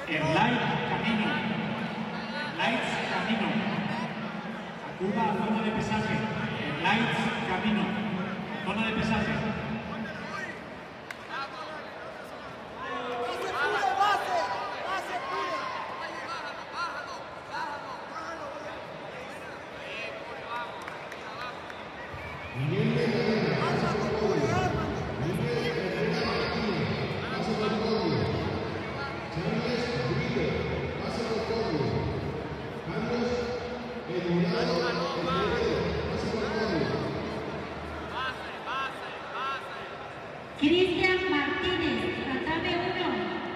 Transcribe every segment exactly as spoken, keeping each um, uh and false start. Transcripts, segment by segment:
Erlay Camino. Erlay Camino. Acuda a zona de pesaje. Erlay Camino. Zona de pesaje. Cristian Martínez, tatame uno.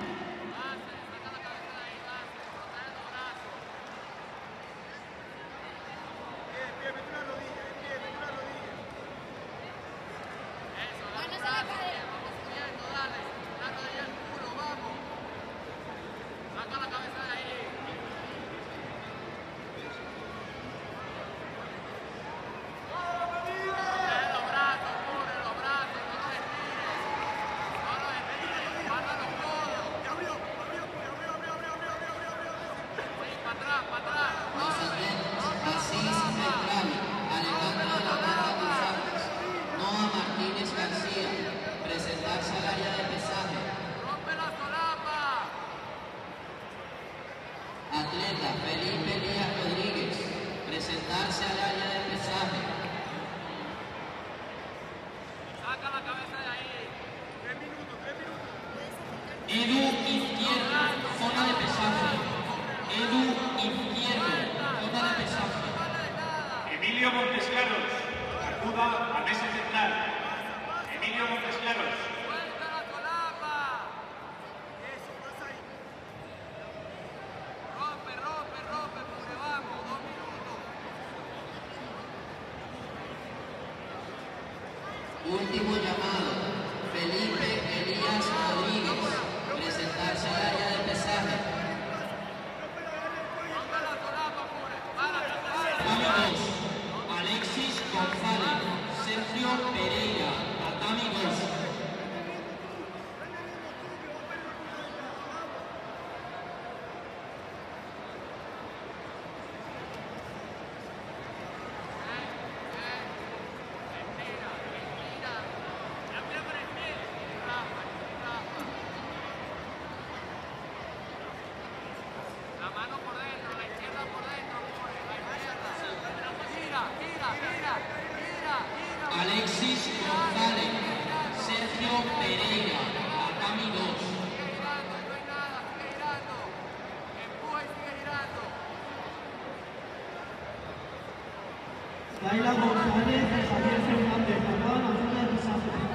Presentarse al área de pesaje. Atleta Felipe Elías Rodríguez, presentarse al área de pesaje. Saca la cabeza de ahí. Tres minutos, tres minutos. Edu Izquierdo, zona de pesaje. Edu Izquierdo, zona de pesaje. Emilio Montesclaros, acuda a mesa central. Emilio Montesclaros. Suelta la solapa. Eso, pasa ahí. Rompe, rompe, rompe, pobre, vamos. Dos minutos. Último llamado. Felipe Elías Rodríguez, presentarse al área de pesaje. Rompe la solapa, pobre. Para, para. Tatami dos. Alexis González, Sergio Pereira, Tatami dos. Respira, respira. Respira con el pie. Rafa, Rafa. La mano por dentro, la izquierda por dentro, pobre. La izquierda. Gira, gira, gira, gira, gira. Alexis González, Sergio Pereira, Tatami dos. Sigue girando, no hay nada, sigue girando. Empuja y sigue girando. Laila González, Javier Fernández, acaban la zona de pesaje.